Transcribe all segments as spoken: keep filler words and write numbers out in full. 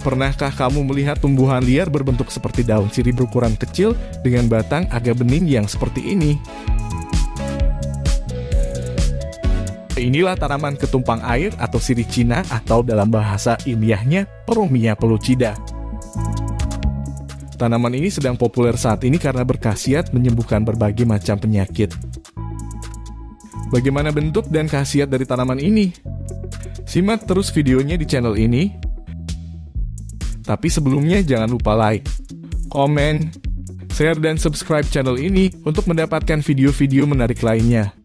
Pernahkah kamu melihat tumbuhan liar berbentuk seperti daun sirih berukuran kecil dengan batang agak bening yang seperti ini? Inilah tanaman ketumpang air atau sirih Cina atau dalam bahasa ilmiahnya Peromia pellucida. Tanaman ini sedang populer saat ini karena berkhasiat menyembuhkan berbagai macam penyakit. Bagaimana bentuk dan khasiat dari tanaman ini? Simak terus videonya di channel ini. Tapi sebelumnya jangan lupa like, komen, share, dan subscribe channel ini untuk mendapatkan video-video menarik lainnya.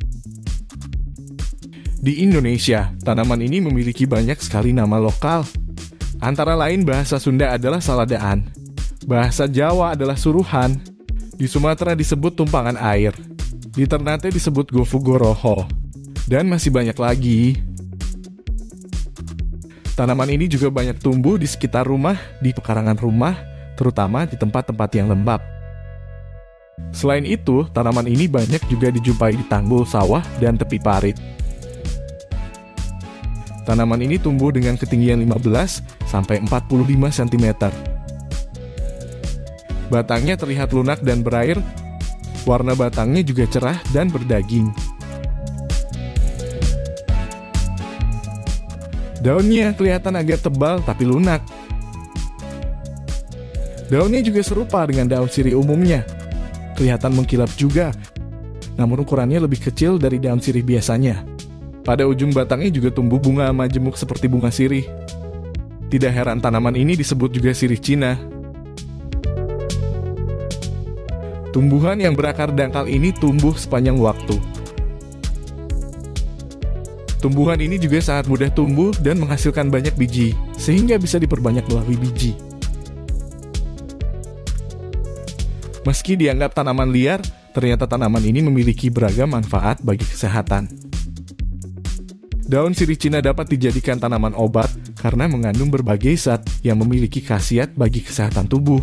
Di Indonesia, tanaman ini memiliki banyak sekali nama lokal. Antara lain bahasa Sunda adalah saladaan, bahasa Jawa adalah suruhan, di Sumatera disebut tumpangan air, di Ternate disebut gofugoroho, dan masih banyak lagi. Tanaman ini juga banyak tumbuh di sekitar rumah, di pekarangan rumah, terutama di tempat-tempat yang lembab. Selain itu, tanaman ini banyak juga dijumpai di tanggul sawah dan tepi parit. Tanaman ini tumbuh dengan ketinggian lima belas sampai empat puluh lima sentimeter. Batangnya terlihat lunak dan berair. Warna batangnya juga cerah dan berdaging. Daunnya kelihatan agak tebal tapi lunak. Daunnya juga serupa dengan daun sirih umumnya. Kelihatan mengkilap juga, namun ukurannya lebih kecil dari daun sirih biasanya. Pada ujung batangnya juga tumbuh bunga majemuk seperti bunga sirih. Tidak heran tanaman ini disebut juga sirih Cina. Tumbuhan yang berakar dangkal ini tumbuh sepanjang waktu. Tumbuhan ini juga sangat mudah tumbuh dan menghasilkan banyak biji, sehingga bisa diperbanyak melalui biji. Meski dianggap tanaman liar, ternyata tanaman ini memiliki beragam manfaat bagi kesehatan. Daun sirih Cina dapat dijadikan tanaman obat karena mengandung berbagai zat yang memiliki khasiat bagi kesehatan tubuh.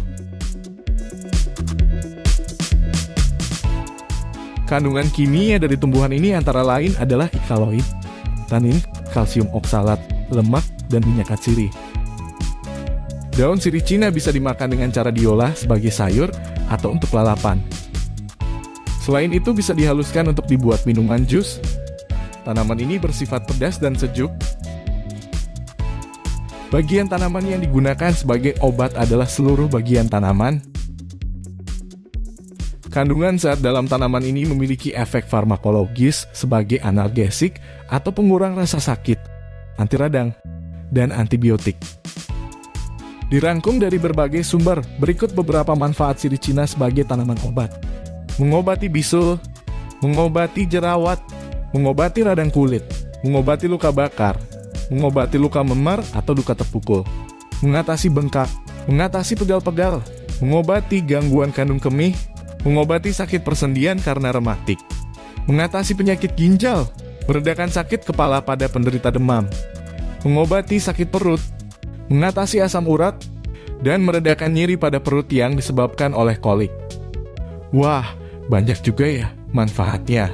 Kandungan kimia dari tumbuhan ini antara lain adalah alkaloid, tanin, kalsium oksalat, lemak, dan minyak atsiri. Daun sirih Cina bisa dimakan dengan cara diolah sebagai sayur atau untuk lalapan. Selain itu bisa dihaluskan untuk dibuat minuman jus. Tanaman ini bersifat pedas dan sejuk. Bagian tanaman yang digunakan sebagai obat adalah seluruh bagian tanaman. Kandungan zat dalam tanaman ini memiliki efek farmakologis sebagai analgesik atau pengurang rasa sakit, anti radang, dan antibiotik. Dirangkum dari berbagai sumber, berikut beberapa manfaat sirih Cina sebagai tanaman obat. Mengobati bisul, mengobati jerawat, mengobati radang kulit, mengobati luka bakar, mengobati luka memar atau luka terpukul, mengatasi bengkak, mengatasi pegal-pegal, mengobati gangguan kandung kemih, mengobati sakit persendian karena rematik, mengatasi penyakit ginjal, meredakan sakit kepala pada penderita demam, mengobati sakit perut, mengatasi asam urat, dan meredakan nyeri pada perut yang disebabkan oleh kolik. Wah, banyak juga ya manfaatnya.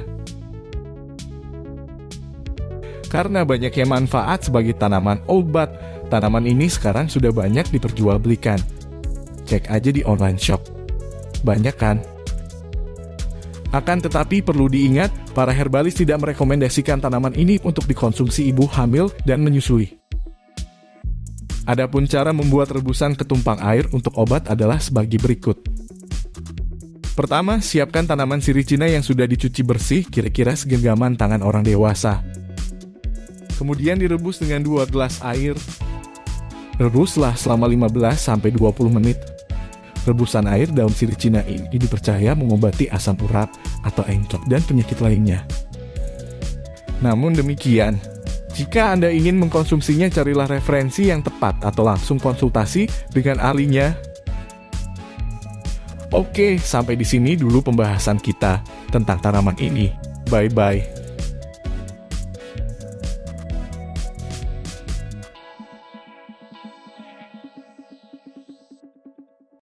Karena banyaknya manfaat sebagai tanaman obat, tanaman ini sekarang sudah banyak diperjualbelikan. Cek aja di online shop. Banyak kan? Akan tetapi perlu diingat, para herbalis tidak merekomendasikan tanaman ini untuk dikonsumsi ibu hamil dan menyusui. Adapun cara membuat rebusan ketumpang air untuk obat adalah sebagai berikut. Pertama, siapkan tanaman sirih Cina yang sudah dicuci bersih kira-kira segenggaman tangan orang dewasa. Kemudian direbus dengan dua gelas air. Rebuslah selama lima belas sampai dua puluh menit. Rebusan air daun sirih Cina ini dipercaya mengobati asam urat atau encok dan penyakit lainnya. Namun demikian, jika Anda ingin mengkonsumsinya, carilah referensi yang tepat atau langsung konsultasi dengan ahlinya. Oke, sampai di sini dulu pembahasan kita tentang tanaman ini. Bye-bye.